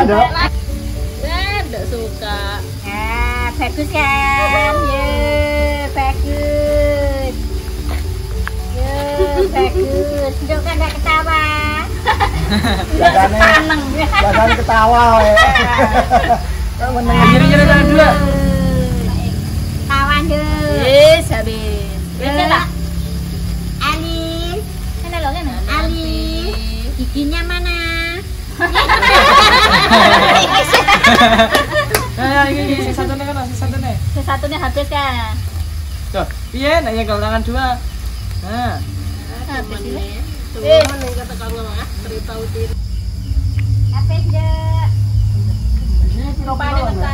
Dok. Enggak suka. Bagus kan? Bagus. Bagus. Dok kan enggak ketawa. Jangan ketawa. Menang dua. Kawan deh. Yes, habis. Biasa tak? Alis. Mana lo kan? Alis. Giginya mana? Ini satunya kan satunya. Satunya habis kan? Tuh, iya nanya kalau tangan dua. Nah, Habis ini. Habis deh. Lupa ada besar.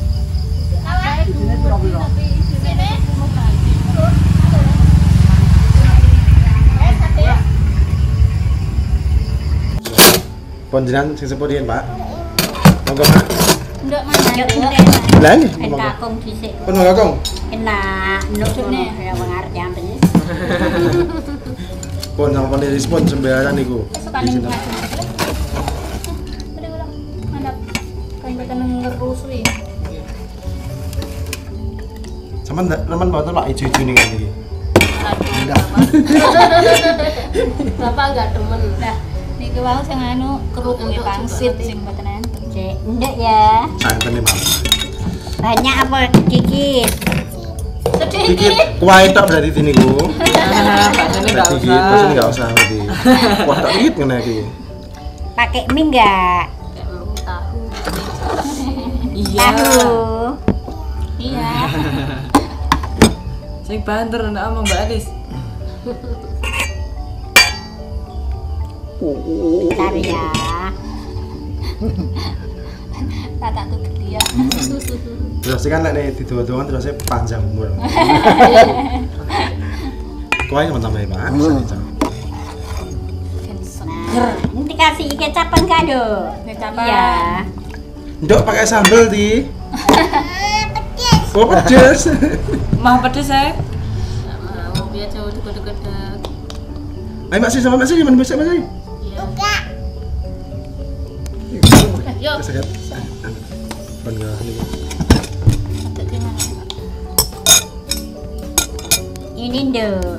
Ponjenan sing sepuh riyen, Pak. Monggo, Pak. Enggak mana? Lah nggih, En monggo. kakung dhisik. Pun monggo, Kong. Enak, nukune ya wong arep nyampen. Pun sama pun respon sembarangan niku. Suka ning ngajeng. Mandap. Kan kita ngerusui. Sampeyan nemen mboten Pak ijo-ijo niku iki. Bapak enggak demen. Nah, niki wau sing anu kerupuk pangsit sing mboten enten. Cek, ndek ya. Santen nih, Mas. Banyak apa dikit? Dikit kuah tok berarti di niku. Dikit, maksudnya enggak usah berarti. Kuah tok dikit ngene iki. Pakai mie enggak? Tahu. Tahu. Iya. sing banter ndak omong Mbak Alis. Bentar ya. Tata tuh dia. Terus kan lek didodoan terus panjang umur. Kuah yang tambah Pak. Nah, nanti kasih kecap enggak, Dok? Kecap. Iya. Ndok pakai sambel di. Oh, pedes. Mau pedes saya? Mau biar jauh deket-deket. Ayo Mbak Sri sama Mbak Sri gimana masak Mbak Sri? Yuk. Sehat. Pun enggak niku. Ini, Dok.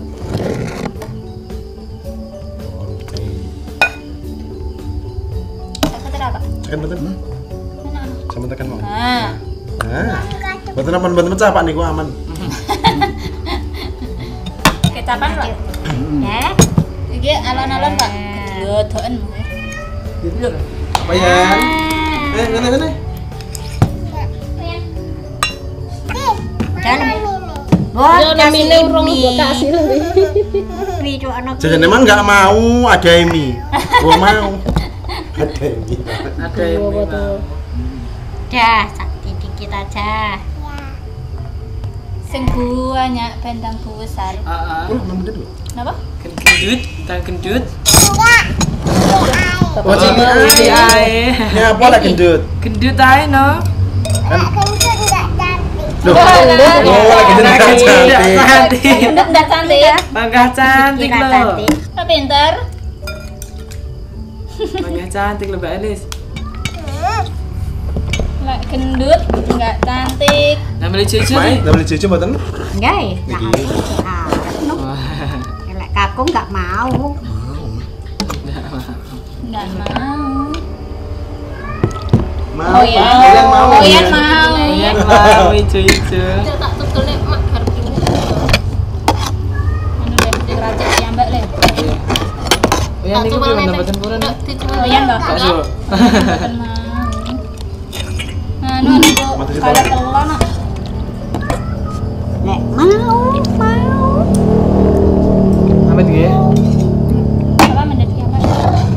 Tekan apa? Tekan betul. Sama tekan mau. Nah. Nah. Betul aman pecah Pak niku aman. Kecapan, Pak. Ya. Iki alon-alon, Pak. Dodoken. Loh. Apa ya? Ngene. Dan Bos, kasih kasih mie itu anak. Jadi memang nggak mau ada ini. Gua mau. Ada ini. Ada ini. Dah, dikit aja. Sing banyak bentang besar. Heeh. Oh, mana dulu? Kenapa? Gendut, tang gendut. Oh, ini ae. Ini apa lah gendut? Gendut ae no. Loh. Oh, lagi gendut cantik. Cantik. Gendut enggak cantik. Bangga cantik Kira loh. cantik. Apa pinter? Bangga cantik loh Mbak Elis. Lek gendut enggak cantik. Nah beli cucu Main, nih. udah beli cucu mboten? Enggak ya? Iki. Elek kakung enggak mau. Enggak mau. Mau. Oh ya. Kalian mau. Oh ya ya? mau. Iya mau cucu. Tak tutul nek mak garep ini. Anu lek diracik ya Mbak le. Ya niku piye mboten purun. Oh ya Mbak. Bakso. Mboten mau. Anu niku kalau telon nak. Lek mau. Apa iki? Apa mendet ya Mbak?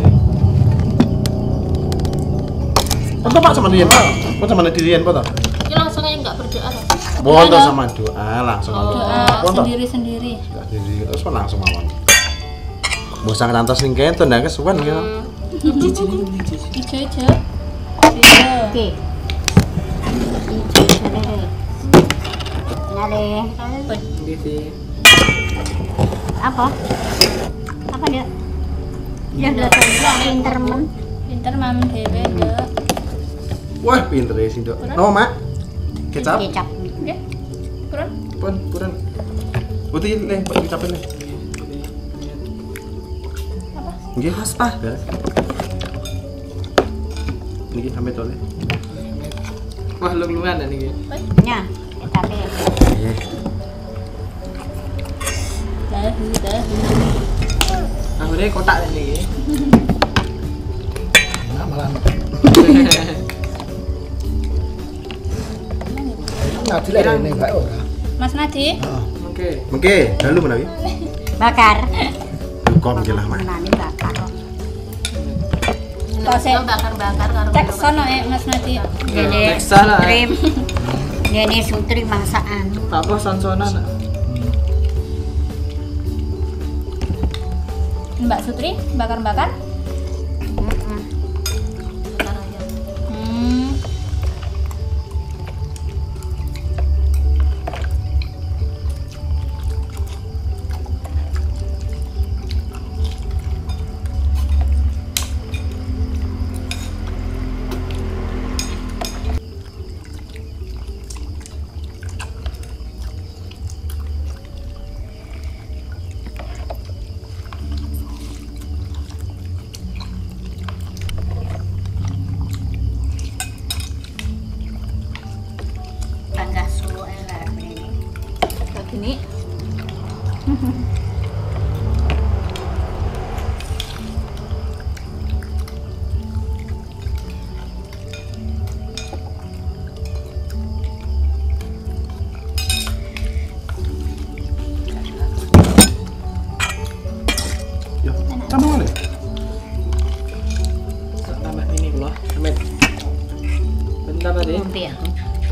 Apa Pak sama Dian, Pak? Kok sama Dian, Pak? toh? Ini langsung aja enggak berdoa loh. Bonto sama doa langsung. Bonto. Sendiri-sendiri. Sendiri terus Pak langsung mawon. Bosang rantos ning kene to ndak kesuwen ya. Ijo-ijo. Oke. Nyale. Apa? Apa dia? Ya udah pinter men. Pinter mam dhewe, Nduk. Wah, pinter ya sih, Dok. No, Mak. Kecap. Kecap. Oke. Kurang. Pun. Putih nih, kecapin nih. Apa? Nggih, beres. Niki sampai tole. Wah, lu-luan dah nih. Nya, tapi Nggih. dahu. Aku deh kotak dah nih. Nah, malah. Nanti lah ini enggak ora. Mas Nadi, Oke. Oke, lalu menawi. bakar. Kom nggih lah, Mak. Nani bakar. Kok sih bakar-bakar karo cek sono Mas Nadi. Cek sana. Krim. Dene sutri masakan. Tak apa son-sonan. Mbak Sutri bakar-bakar. Agak suwe lah ini. Kayak gini. Ya, tambah boleh. Tambah ini pula. Amin. Bentar tadi. Mumpi ya.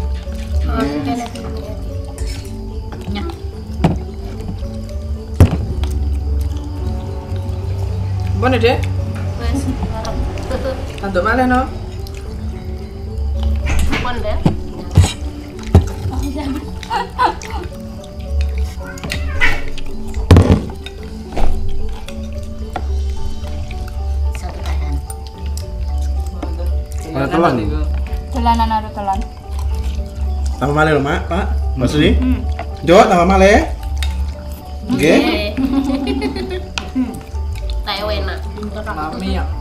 Nya. Mana deh? Wes, ngarep. Untuk mana no? Pon deh. Oh, jangan. Satu kanan. Ada telan nih. Telanan ada telan. Tambah malih lho, Mak. Pak. Mbak Sri. Jok, tambah malih. Nggih. Kayak enak. Mami ya.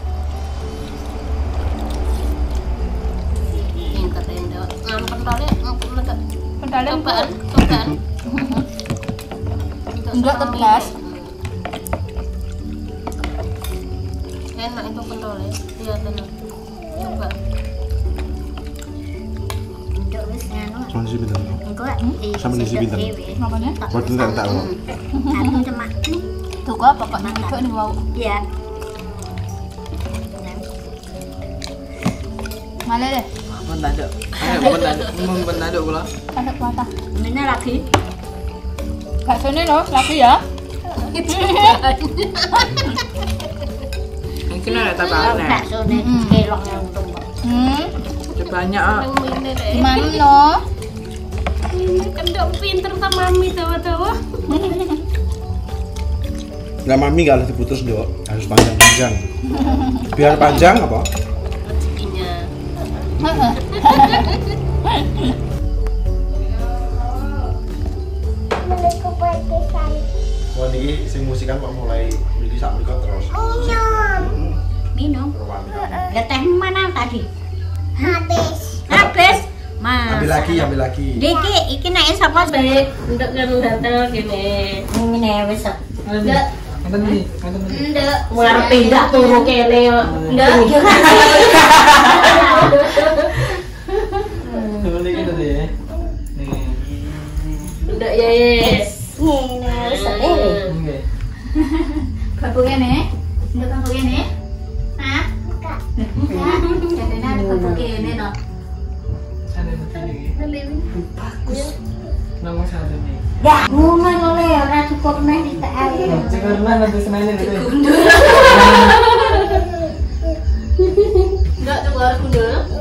Pinter tendo. Ngampun tole, ngampun lega. Pentale cobaan. Enggak tegas. Enak itu pentole. Iya tenan. Coba. Enggak wis nganu. Sama si pinter. Enggak. Sama di si pinter. Namanya? Boten tak tahu. Aku cuma tuh kok pokoknya enggak nih mau. Iya. Malah deh. Bentar ada. Bentar ada pula. Ada kuota. Ini lagi. Bakso ini loh, lagi ya. Mungkin ada tambahan ya. Bakso ini kelong yang untung kok. Banyak ah. Gimana loh? Kendok pinter sama mami tawa-tawa. Nggak mami nggak harus diputus, Dok. Harus panjang-panjang. Biar panjang apa? Rezekinya. Wah, niki sing musikan kok mulai milih sak mriku terus. Minum. Lah teh mana tadi? Habis. Mas. Ambil lagi. Diki, iki naik sapa sih? Ndek kan gantel gini. Ngene wis. Ndek. Ngeten iki. Ndek. Ngarep pindah turu kene yo. Ndek. Coba lagi tadi ya. Nih. Ndek yes. Ngene wis. Oke. Kapu kene. Ndek kapu kene. Hah? Enggak. Kene ada kapu kene no. Ada tadi. Bagus. Nomor 1 nih. Ya, ngono lho ora cukup nek ditek ae. Cekurman nanti senane gitu. Ndek tuh baru gundul.